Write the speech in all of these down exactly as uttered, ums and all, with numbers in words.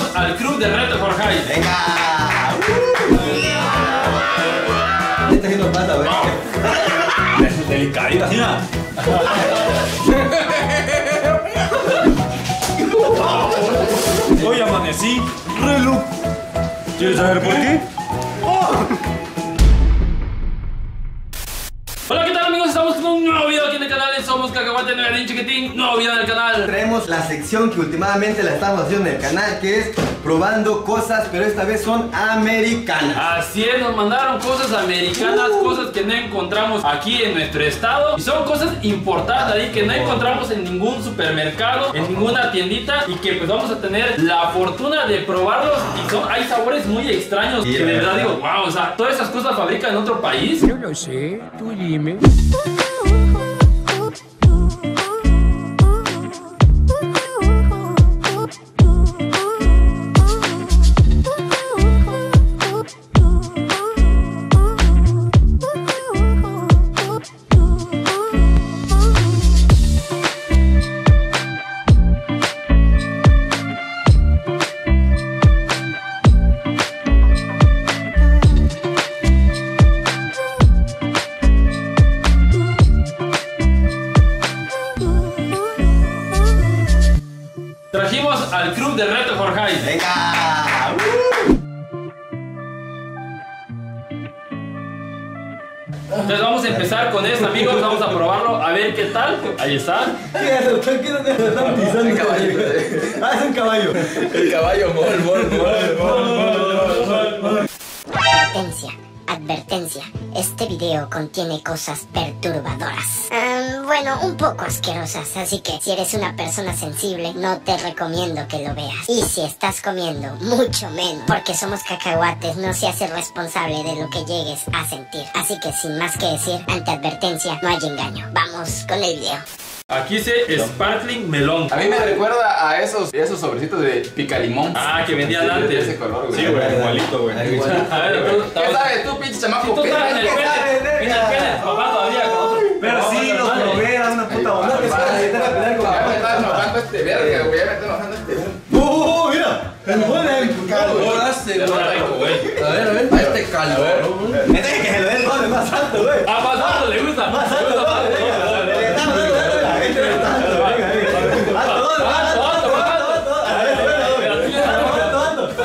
al club de Reto Forjay. ¡Venga! Uh. Este sí nos pasa, güey. Es delicadita, mira. Hoy amanecí reloj. ¿Quieres saber por qué? Oh. Hola, ¿qué tal, amigos? Estamos con un nuevo video aquí en el canal. Somos Cacahuate Nuevo Chiquitín. Nuevo video en el canal. Traemos la sección que últimamente la estamos haciendo en el canal, que es probando cosas, pero esta vez son americanas. Así es, nos mandaron cosas americanas, uh. cosas que no encontramos aquí en nuestro estado. Y son cosas importadas ahí que no encontramos en ningún supermercado, en ninguna tiendita. Y que pues vamos a tener la fortuna de probarlos. Y son, hay sabores muy extraños, sí, que de verdad digo, wow, o sea, todas esas cosas fabrican en otro país. Yo lo sé, tú dime. Trajimos al club de Reto Forjay. ¡Venga! Uh. Entonces vamos a empezar con esto, amigos. Vamos a probarlo, a ver qué tal. Ahí está. ¿Qué es eso? ¿Qué es eso? Están pisando el caballo. Ah, es un caballo. El caballo, mol, mol, mol, mol, mol, mol. Advertencia, advertencia. Este video contiene cosas perturbadoras. Um, bueno, un poco asquerosas, así que si eres una persona sensible, no te recomiendo que lo veas. Y si estás comiendo, mucho menos, porque somos cacahuates, no se hace responsable de lo que llegues a sentir. Así que sin más que decir, ante advertencia, no hay engaño. Vamos con el video. Aquí dice Sparkling Melón. A mí me recuerda a esos, esos sobrecitos de picalimón. Ah, que vendían sí, antes. de ese color, güey. Sí, güey, igualito, güey. A ver, tú, ¿Qué sabes tú, pinche chamaco? si tú ¿Qué estás en el sabes? pene, en el pene, papá todavía con otro. Pero sí, lo probé, era una puta bomba. No te puedes meter a pelear con Ya me la estás enojando este verga, güey. Ya me estás enojando este. ¡Uh, mira! ¡El bola del calor! A ver, a ver. A este calor. Este que se lo dé el gol más alto, güey. Ah, más alto le gusta. Más alto, dale, venga. Le estamos dando, venga. Este le está alto, venga, venga. Alto, alto, alto, alto, alto, alto. A ver, alto, alto, alto.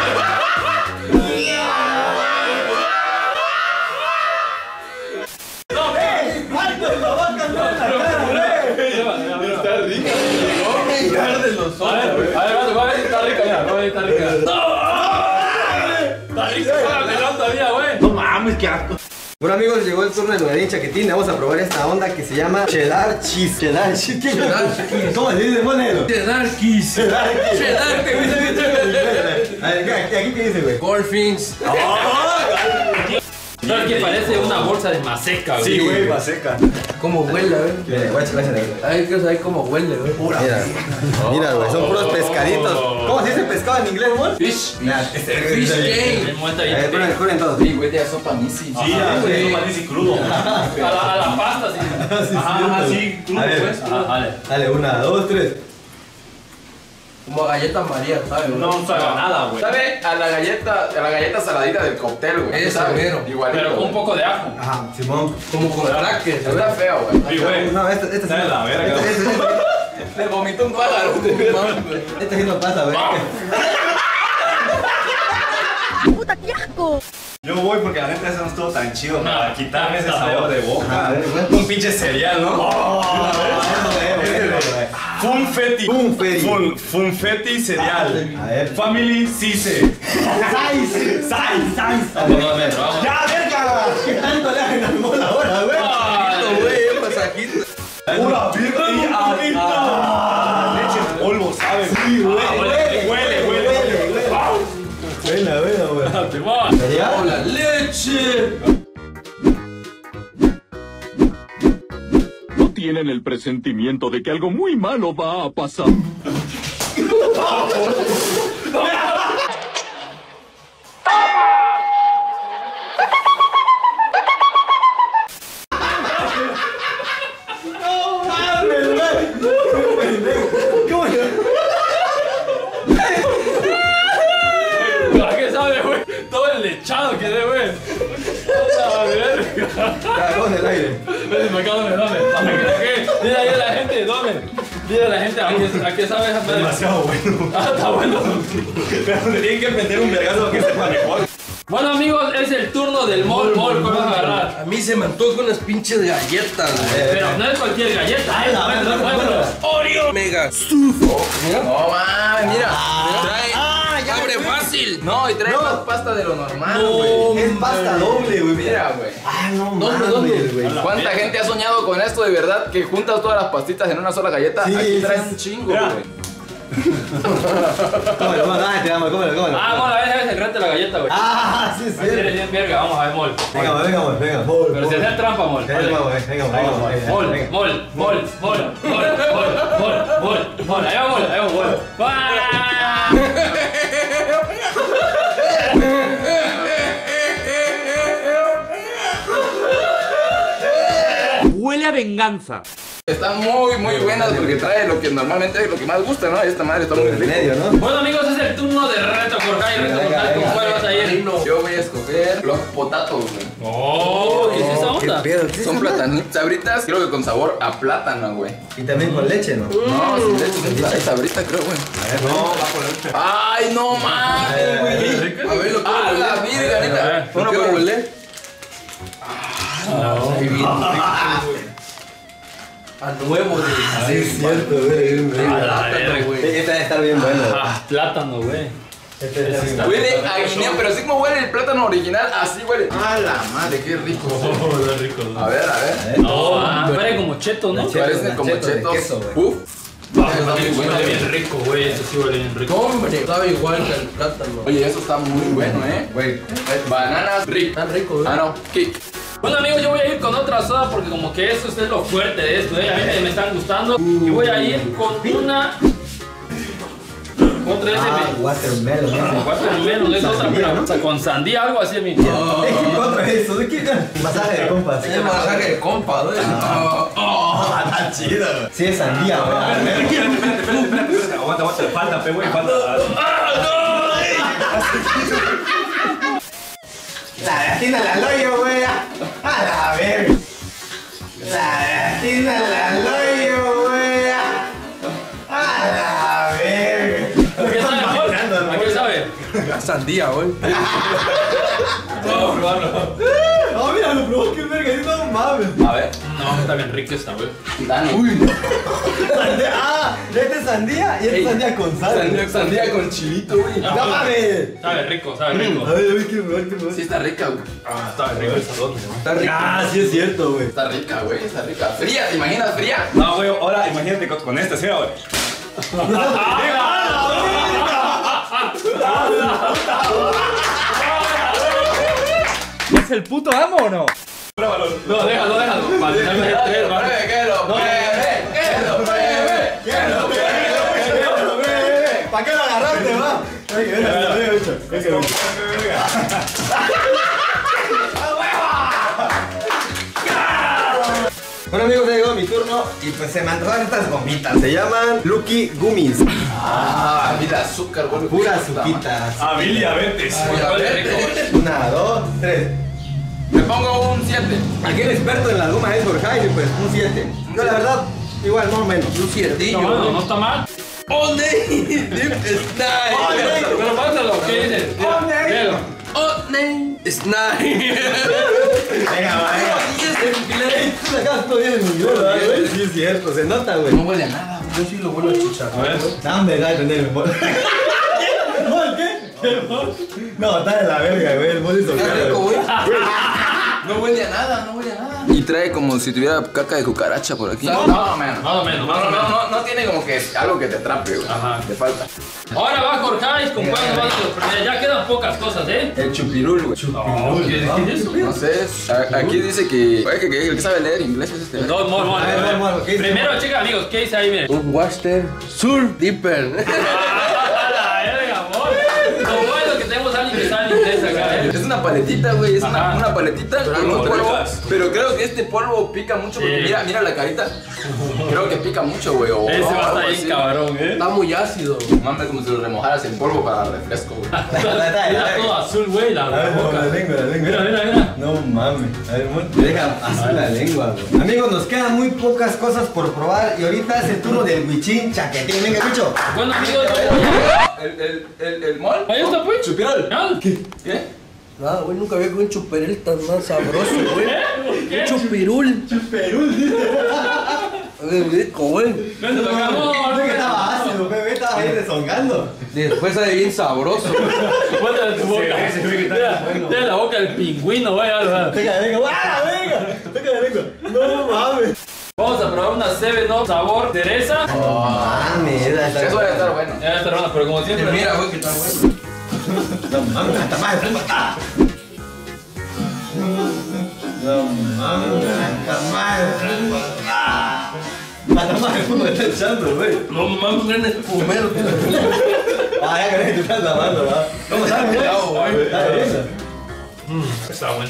No, ¡eh! ¡Alto, lo va a cantar en la cara, güey! Está rico. Arde los ojos. A ver, a ver, a ver, está rica ya, a ver, está rica. Está rica la melón todavía, güey. No mames, qué asco. Bueno, amigos, llegó el turno de Nuevadín Chaquetín. Vamos a probar esta onda que se llama cheddar cheese. Cheddar cheese. Cheddar cheese. ¿Cómo se dice? Ponelo. Cheddar kiss. Cheddar cheese. Cheddar que A ver, ¿aquí aquí qué dice, güey? Goldfinch. ¿Sabes que parece una bolsa de maseca, güey? Sí, güey, va seca. ¿Cómo huele, a ver? Mira, guacha, guacha, güey. Ay, quiero saber cómo huele, güey. Mira, mira, güey, son puros pescaditos. ¿Cómo se dice pescado en inglés, amor? Fish. Nah, Fish game. Muerta A ahí. ver, juren, juren todos. Sí, güey, ya sopa nisi. Sí, güey. No mames, crudo. A la, a la pasta, sí. Ajá, sí, crudo, A ver. pues. Ajá, vale. Dale, una, dos, tres. Como galleta María, ¿sabes? No sabe nada, güey. ¿Sabe? A la galleta, a la galleta saladita del cóctel, güey. Ese ¿Sabes? mero. Igualito. Pero con un poco de ajo. Ajá, Simón. Como con crackers. Está feo, güey. Sí, güey. No, este, este sí. Dale la verga. Este, este, este, Le vomitó un pájaro. este sí nos pasa, güey. ¡Puta, qué asco! Yo voy porque la neta eso no estuvo tan chido para quitarme ese está sabor de Ajá, a boca. ver, güey. Un pinche cereal, ¿no? Funfetti. Funfetti. Fun, funfetti cereal. A ver. Family Cise. ¡Size! Sai, sai. Vamos, vamos, vamos. ¡Ya, verga! ¿Qué tanto le hacen al mol ahora, güey? Ay, Güey, pasajito. ¡Pura birra! Leche en polvo, ¿sabes? Sí, güey. Ah, Huele, huele, huele. huele. Buena, buena, güey. Simón. ¿Sería? ¡La leche! No tienen el presentimiento de que algo muy malo va a pasar. ¿Cómo? el lechado que de, güey. A ver. Cagó en el aire. Ven, me acabo de dame. ¿Qué? Dile ahí a la gente, dame. Dile a la gente a qué, a qué sabe esa madre. Demasiado bueno. Ah, está bueno. Pero le tienen que meter un vergazo que sepa mejor. Bueno, amigos, es el turno del mol, mol. ¿Cuál vas a agarrar? A mí se me antoja unas pinches galletas, güey. Pero no es cualquier galleta. Ay, muéstralo, muéstralo. Oreo Mega Stufo. No mames, mira. Trae. Ah, ya Abre me- fácil. No, y trae No. más pasta de lo normal, güey. Es pasta doble, güey. Mira, güey. Ah, no ¿Dónde, mames, dónde? güey. ¿Cuánta gente ha soñado con esto de verdad? Que juntas todas las pastitas en una sola galleta. Sí, Aquí traen sí, un chingo, Mira. güey. Cómelo, cómelo, ah, te damos, cómelo, cómelo. Ah, mol, a ver, es el reto de la galleta, güey. Ah, sí, Si eres sí. bien verga, vamos a ver, mol. Venga, venga, venga, venga. Mol, Pero mol. si haces trampa, mol. Venga, venga, venga, venga, venga. Mol, venga. mol, mol, mol, mol, mol, mol, mol, mol. Ahí va, mol, ahí va, mol. ¡Ah! Huele a venganza. Están muy, muy buenas porque trae lo que normalmente es lo que más gusta, ¿no? Esta madre está muy Por el rico. medio, ¿no? Bueno, amigos, es el turno de reto Jorge. Reto Venga, Jorge, ¿con venga, cuál vas a ir? Yo voy a escoger los potatos, güey. Oh, ¿qué es esa onda? ¿Qué pedo? ¿Qué es Son esa platanitas, sabritas, creo que con sabor a plátano, güey. Y también con leche, ¿no? No, sin leche, sin leche, sabrita, creo, güey. A ver, no, va por leche. Ay, no mames, güey. A ver, lo A la A virga, ver. neta. ¿Uno puede huele? A nuevo, güey. Sí, es cierto, güey. A la verga, güey. Este debe estar bien bueno. Ah, plátano, güey. Este debe estar bien bueno. Huele a guinea, pero así como huele el plátano original, así huele. A la madre, qué rico. Oh, rico. A ver, a ver. No, ah, parece como cheto, ¿no? Chetos, Parecen como chetos de chetos. queso, güey. Uf. Ah, Está muy bueno, Huele güey. bien rico, güey. Eso sí huele bien rico. Hombre, sabe igual que el plátano. Oye, eso está muy bueno, eh. Güey. Bananas rico. Está rico, güey. Ah, no, kick. Bueno, amigos, yo voy a ir con otra soda porque como que eso es lo fuerte de esto, ¿eh? A mí me- me están gustando. Y voy a ir con una... Otra vez Ah, me... watermelon. ¿no? Watermelon, es otra, Sandía, pero ¿no? o sea, con sandía, algo así a mí. Es que otra eso, ¿de qué? Masaje de compas. Es masaje de compa, güey. Ah, está chido. Sí, es sandía, güey. Aguanta, aguanta. Falta, pe, güey, falta. La latina la loyo, güey. A la verga. La latina la loyo, güey. A la verga. ¿A qué sabe, amor? ¿A qué sabe? La sandía, güey. No, probarlo. No, mira, lo probó, qué verga. No mames. A ver. No, está bien rica esta, güey. Dani. Uy. Sandía. Ah, este es sandía y este es sandía con sal. Sandía, sandía con chilito, güey. No mames. Sabe rico, sabe rico. A ver, a ver, qué ver, qué ver. Sí está rica, güey. Ah, sabe rico esta soda. Está rico. Ah, sí es cierto, güey. Está rica, güey. Está rica. Fría, ¿te imaginas fría? No, güey, ahora imagínate con, con esta, ¿sí, güey? ¿Es el puto amo o no? No, déjalo, déjalo. Para tenerme el tres, ¿vale? Que lo pruebe, que lo pruebe, que lo pruebe. ¿Para qué lo agarraste, va? Venga, venga, venga, venga, venga. Bueno amigos, ya llegó mi turno y pues se me antojan estas gomitas. Se llaman Lucky Gummies. Ah, mira, azúcar, güey. Pura azuquita. Ah, mil diabetes. ¿Cuál es rico? Una, dos, tres. Me pongo un siete. Aquí el experto en las gomas es Jorge y pues un siete. Yo la verdad, igual, más o menos. Un ciertillo. No, no, no está mal. Oh, nay. Dip Snide. Pero pásalo, ¿qué dices? Oh, nay. Léelo. Oh, nay. Snide. Venga, va, venga. Ey, tú sacas todo bien en mi idioma, güey. Sí, es cierto, se nota, güey. No huele a nada. Yo sí lo vuelvo a chichar. A ver. Dame, dale, tener el bol. ¿Qué? ¿Bol qué? No, está de la verga, güey. El bol es Está rico, horrible. güey. No huele a nada, no huele a nada. Y trae como si tuviera caca de cucaracha por aquí. No, Más o menos. Más o menos, más No, o no, no, menos. no, no tiene como que algo que te atrape, güey. Ajá. Te falta. Ahora va Jorge, ¿con cuál nos vas a sorprender? Ya quedan pocas cosas, ¿eh? El chupirul, güey. Oh, ¿qué qué es eso? No sé, a- aquí dice que. Oye, que, que el que sabe leer inglés es este. No, mol, mol. A ver, mol, mol, ¿qué dice? Primero, checa, amigos, ¿qué dice ahí? Miren. Un Waster Sur Dipper. ¡Ah, la verga, amor! Lo bueno que tenemos a alguien que sabe inglés acá, ¿eh? Es una paletita, güey. Es una, Ajá. una paletita con un polvo. ricas. Pero creo que este polvo pica mucho porque Sí. mira, mira la carita. Creo que pica mucho, güey. o Ese va a algo estar así. bien cabrón, eh. Está muy ácido. Mames, como si lo remojaras en polvo para refresco, güey. Mira todo azul, güey, la A ver, boca. la lengua, la lengua. Mira, mira, mira. No mames. A ver, mon- deja azul la lengua, güey. Amigos, nos quedan muy pocas cosas por probar y ahorita es el turno del Huichín Chaquetín. Venga, bicho. Bueno, amigos, El, el, el, el mol. ahí está, pues. Chupirol. ¿Ah? ¿Qué? Nada, güey, nunca había comido un chuperel tan más sabroso, güey. ¿Qué? Un chupirul. Chuperul, dice. Es rico, güey. Vente para acá, amor. Pensé que estaba ácido, bebé. Estaba ahí rezongando. Después sabe bien sabroso. Ponte en tu boca. Mira, tiene la boca del pingüino, güey. algo. Venga, venga. ¡Ah, venga! Venga, venga. No mames. Vamos a probar una seven up sabor cereza. Mames, esa Eso debe estar bueno. Ya está buena, pero como siempre. Mira, güey, que está bueno. No mames, hasta más. No mames, hasta más. Hasta más el fondo me está echando, güey. No mames, ven el fumero. Ah, ya que te estás lavando, va. ¿Cómo sabes, güey? Está bien. Está buena.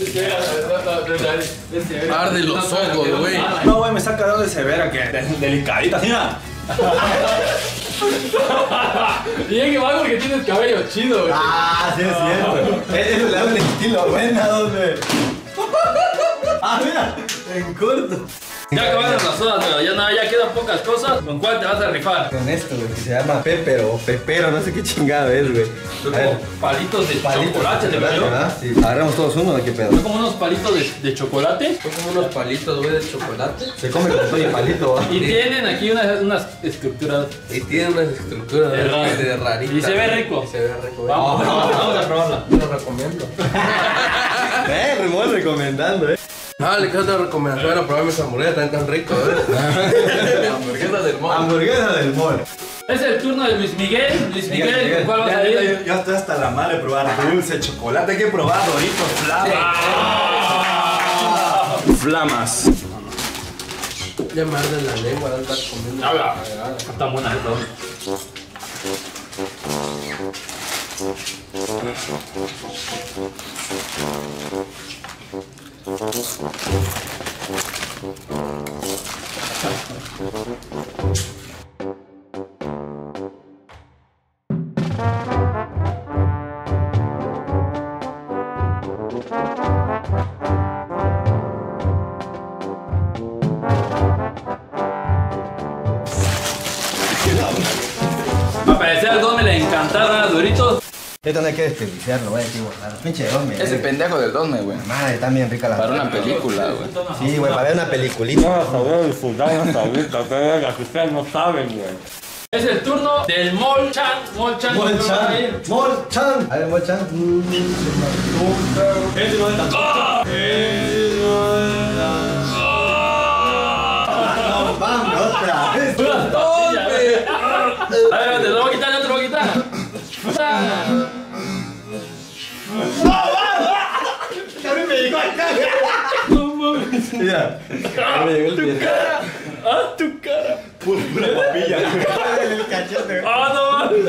Arde los ojos, güey. No, güey, me está quedando de severa, que de- delicadita, ¿sí? ¿No? Y es que va porque tienes cabello chido, güey. Ah, sí es cierto. Eso le da un estilo buena, ¿dónde? Ah, mira, en corto. Ya acabaron las sodas, pero ya nada, ya quedan pocas cosas. ¿Con cuál te vas a rifar? Con esto, güey, que se llama Pepero o Pepero, no sé qué chingado es, güey. Son A ver, como palitos de palitos chocolate, de ¿te chocolate, veo? ¿verdad? Sí. Agarramos todos uno, ¿de qué pedo? Son como unos palitos de, de chocolate. Son como unos palitos, güey, de chocolate. Se come con todo y palito, ¿va? Y tienen aquí unas, unas estructuras. Y tiene unas estructuras De raro. de raritas. Y se ve rico. Y se ve rico, güey. Vamos, vamos, vamos a probarla. Lo recomiendo. Eh, Remol recomendando, eh. No, le quiero dar recomendación a probar mis hamburguesas, están tan ricos, ¿eh? Hamburguesa del mol. Hamburguesa del mall. Es el turno de Luis Miguel. Luis Miguel, Miguel, Miguel. ¿con cuál vas Ya, a ya, ir? ya estoy hasta la madre de probar dulce, chocolate. Hay que probar Doritos, flamas. Flamas. Ya me arde la lengua de estar comiendo. Habla. Está buena esta. Al parecer al Don me le encantaron los Doritos. Esto no hay que desperdiciarlo, voy a equivocar. Pinche Don, Ese pendejo del Donme, güey. Madre, están bien ricas las Para una película, güey. Sí, güey, para ver una peliculita. Vamos a ver disfrutar esta ahorita, que ustedes no saben, güey. Es el turno del Mol Chan. Mol Chan. ¿con cuál vas a ir? Mol Chan. A ver, Mol Chan. Este no es tan No, vamos, otra vez. Unas tortillas. A ver, te lo voy a quitar, ya te lo voy a quitar. Cabrón, me llegó acá. Mira. Me llegó el pie. ¡Ah, tu cara! pura, pura papilla. El cachete. ¡Ah, no mames!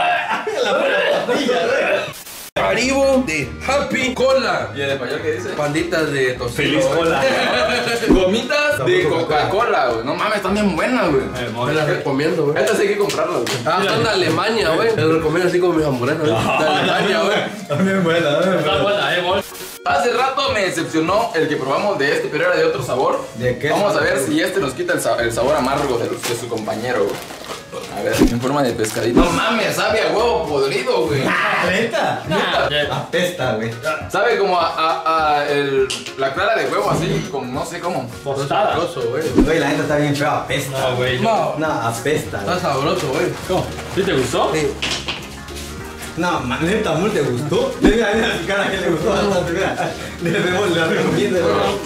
Haribo de Happy Cola. ¿Y en español qué dice? Panditas de tocino. Feliz güey. cola. Gomitas de Coca-Cola, güey. No mames, están bien buenas, güey. Me las recomiendo, güey. Estas hay que comprarlas, güey. Ah, están de Alemania, güey. Me las recomiendo así como mis hamburguesas, güey. De Alemania, güey. También buena, también Está buena. buena, eh, Mol. Hace rato me decepcionó el que probamos de este, pero era de otro sabor. ¿De qué Vamos a sabor? ver si este nos quita el, sa- el sabor amargo de, de su compañero, güey. A ver, en forma de pescadito. No mames, sabe a huevo podrido, güey. ¿Neta? Nah, ya. Apesta, güey. Sabe como a, a- a el- la clara de huevo, así, como no sé cómo. Tostada. Sabroso, güey. Güey, la gente está bien fea, apesta. No, güey. No, No, apesta. está sabroso, güey. ¿Cómo? ¿Sí te gustó? Sí. No, man, neta, ¿mul te gustó? Mira, mira su cara que le gustó bastante, mira. Le vemos, le recomiendo.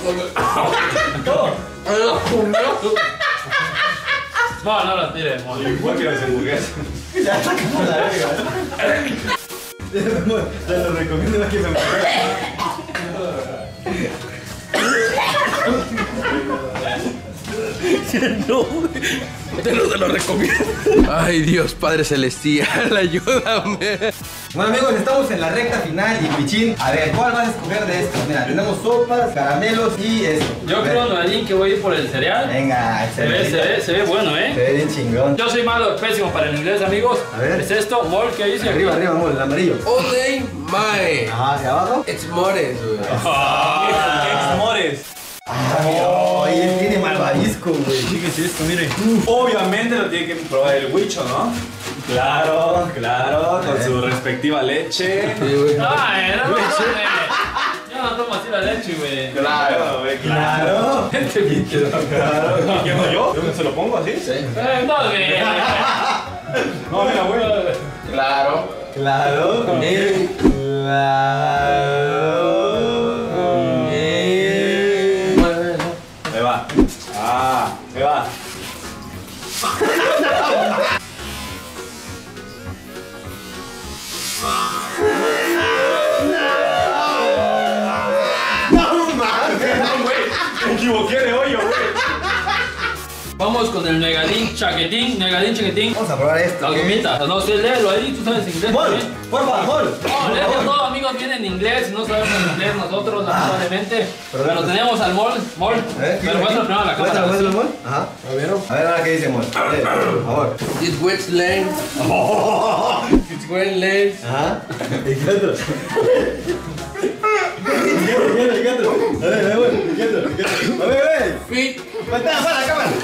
No, no la tires, Mol. Igual que las hamburguesas. Ya está como la verga. Le vemos, le lo recomiendo más que me No, te lo, te lo recomiendo. Ay, Dios Padre Celestial, ayúdame. Bueno amigos, estamos en la recta final y Pichín, a ver, ¿cuál vas a escoger de estos? Mira, tenemos sopas, caramelos y esto. Yo creo, Noelín, que voy a ir por el cereal. Venga, Se ve, se ve, se ve bueno, Se ¿eh? ve bien chingón. Yo soy malo, pésimo para el inglés, amigos. A ver. Es esto, mol, ¿qué dice? Arriba, arriba, amor, el amarillo. Ole, mae. Ajá, hacia abajo. It's mores, güey. ¿Qué amores? Oh, y él tiene malvavisco, güey. Fíjense esto, miren. Obviamente lo tiene que probar el huicho, ¿no? Claro, claro, con su respectiva leche. Ay, no, no, no, yo no tomo así la leche, güey. Claro, güey, Claro. Este bicho. claro. ¿Qué hago yo? ¿Yo se lo pongo así? Sí. Eh, no, güey. No, mira, güey. Claro. Claro. Eh, Claro. Ahí va. Ah, ahí va. No mames. Me equivoqué de hoyo, güey. Vamos con el Negadín Chaquetín, Negadín Chaquetín. Vamos a probar esto. Las gomitas. No sé, léelo ahí, tú sabes inglés. Mol, también. por favor. No, léelo todo, amigos, viene en inglés, no sabemos inglés nosotros, lamentablemente. Pero tenemos al Mol, Mol. ¿Eh? Pero muestra primero la cámara. Muéstralo, así. muéstralo, Mol. Ajá. A ver, A ver ahora qué dice Mol. Lee, por favor. it's wet lane. It's wet lane. Ajá. ¿Y qué otro? ¿Y qué otro? ¿Y qué otro? A ver, a ver, ¿y qué otro? ¿Y qué otro? A ver, a ver. Fit. ¡Para, para la cámara!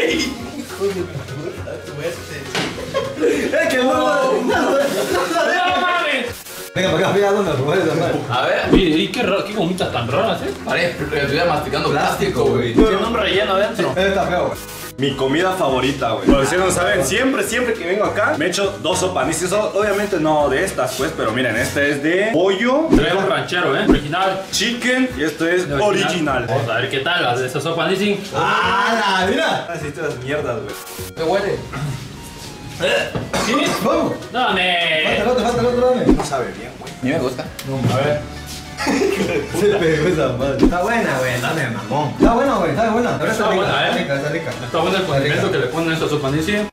¡Es que no! ¡No mames! Venga, para acá, venga, ¿dónde? Por favor, esa madre. A ver. Oye, ¿y qué, ra- qué gomitas tan raras, eh? Parece que estuviera masticando plástico, güey. Tiene un relleno adentro. Este está feo, güey. Mi comida favorita, güey. Por si no saben, siempre, siempre que vengo acá, me echo dos sopas. Y si son, obviamente no de estas, pues, pero miren, este es de pollo, Se ve un ranchero, eh. Original. chicken y esto es original. Vamos a ver qué tal las de esas sopas, dicen. ¡Ah, mira! Así estas mierdas, güey. Me huele. ¿Sí? ¡Vamos! Falta Dame. el otro, falta el otro, dame. No sabe bien, güey. A mí me gusta. A ver. Se pegó esa madre. Está buena, güey, dame, mamón. Está buena, güey, está buena. Pero Está está rica, buena, está ¿eh? rica, está rica. Está bueno el condimento que le ponen a esta sopa, dice.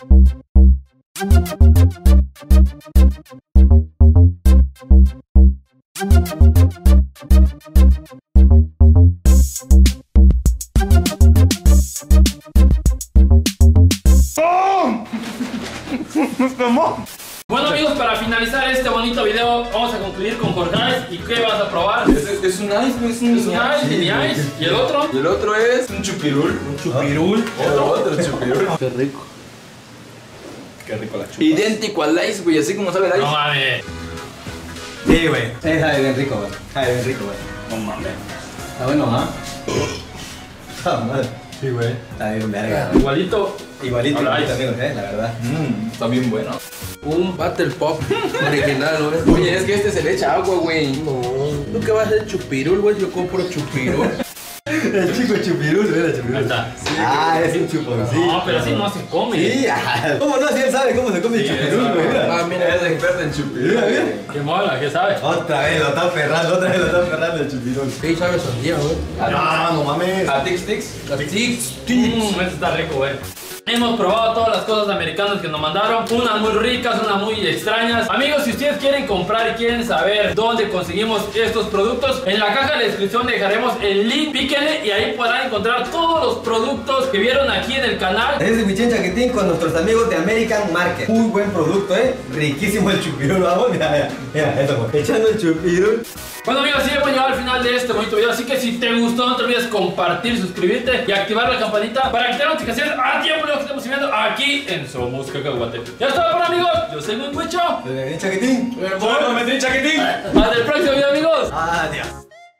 Bueno amigos, para finalizar este bonito video vamos a concluir con Jorge. ¿Y qué vas a probar? Es, es un ice, güey. Es un Es un ice, mini ice. ¿Y el otro? Y el otro es un chupirul. Un Chupirul. Otro, otro chupirul. Qué rico. Qué rico la chupa. Idéntico al ice, güey. Así como sabe el No ice. mames. Sí, güey. Sí, sabe bien rico, güey. Sabe bien rico, güey. No mames. Está bueno, ¿ah? Está mal. Sí, güey. Está bien, verga. Igualito. Igualito, Hola, igualito, ice. amigos, eh, la verdad. Mmm, está bien bueno. Un Battle Pop original, güey. Oye, es que este se le echa agua, güey. No, ¿tú qué vas a hacer chupirul, güey? Yo compro chupirul. El chico chupirul, mira, Ahí chupirul. está. Ah, es un chuponcito. No, pero así no se come. Sí, ajá. ¿Cómo no? Si él sabe cómo se come el chupirul, güey. Mira. Ah, mira, Es experto en chupirul. Mira, mira. Qué mola, ¿qué sabes? Otra vez lo está ferrando, otra vez lo está ferrando el chupirul. ¿qué sabe sandía, güey? Ah, no mames. A Tix Tix. La Tix. Mmm, este está rico, güey. Hemos probado todas las cosas americanas que nos mandaron, unas muy ricas, unas muy extrañas. Amigos, si ustedes quieren comprar y quieren saber dónde conseguimos estos productos, en la caja de descripción dejaremos el link, píquenle y ahí podrán encontrar todos los productos que vieron aquí en el canal. Es de Pichín Chaquetín con nuestros amigos de American Market. Muy buen producto, eh. Riquísimo el chupirul, vamos. Mira, mira, mira, eso, güey. Echando el chupirul. Bueno amigos, así hemos llegado al final de este bonito video. Así que si te gustó, no te olvides compartir, suscribirte y activar la campanita para que te den notificaciones a tiempo de lo que estamos subiendo aquí en Somos Cacahuate. Ya está, bueno amigos, yo soy Luis Huicho. De Pichín Chaquetín. Bueno, me estoy chaquetín. Hasta el próximo video, amigos. Adiós.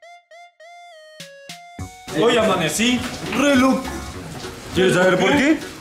Hoy amanecí re loco. ¿Quieres saber por qué?